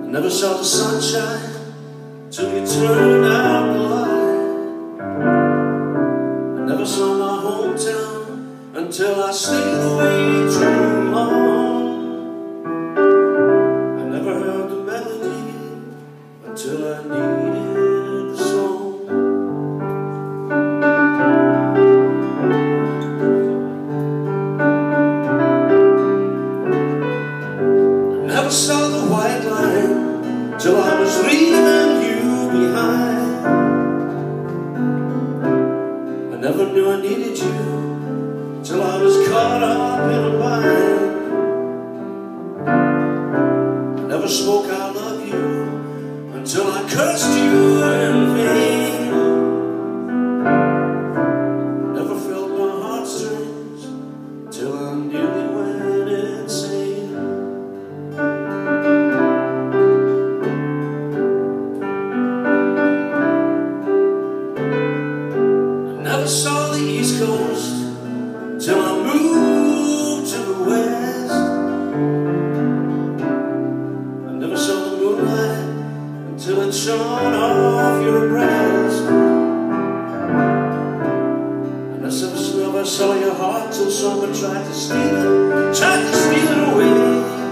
Never saw the sunshine till you turned out the light. I never saw my hometown until I stayed away too long. I never heard the melody until I needed the song. I never saw the white line till I was leaving you behind. I never knew I needed you till I was caught up in a bind. I never spoke I love you until I cursed you in vain. Never felt my heartstrings till I nearly went insane. Never saw the East Coast till I moved to the West. I never saw the moonlight until it shone off your breast. And I never saw your heart till someone tried to steal it away.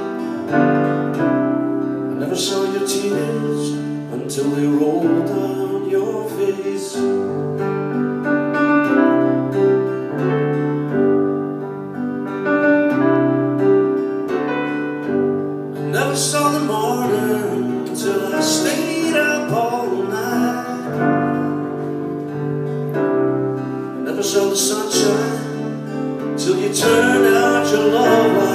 I never saw your tears until they rolled down your face. Never saw the morning till I stayed up all night. I never saw the sunshine till you turned out your love light.